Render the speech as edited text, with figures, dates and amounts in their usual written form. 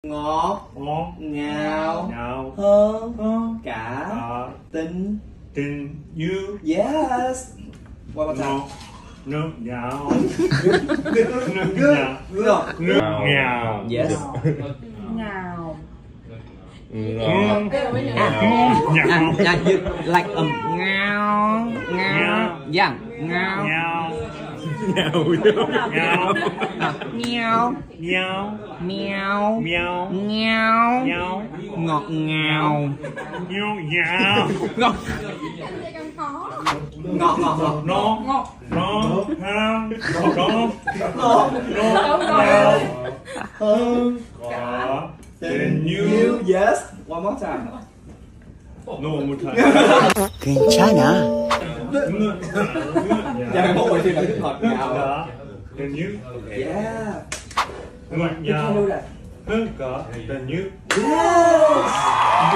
ngọt ngọt ngào ngào hơn cả tình tình như yes qua một ngọt nước ngào nước ngào yes ngào ngào like ngao ngao dạng ngao ngào ngao ngào ngao ngào meow meow ngao ngào ngọt ngào ngào ngào ngọt ngọt ngọt nó nó ha nó ngào hơn cả tình tình như yêu yes one more time 너무 못해 괜찮아 dạ một bài thì là ngọt ngào cả tình như yeah ngọt tiếp theo ngào đâu này hơn cả tình như yes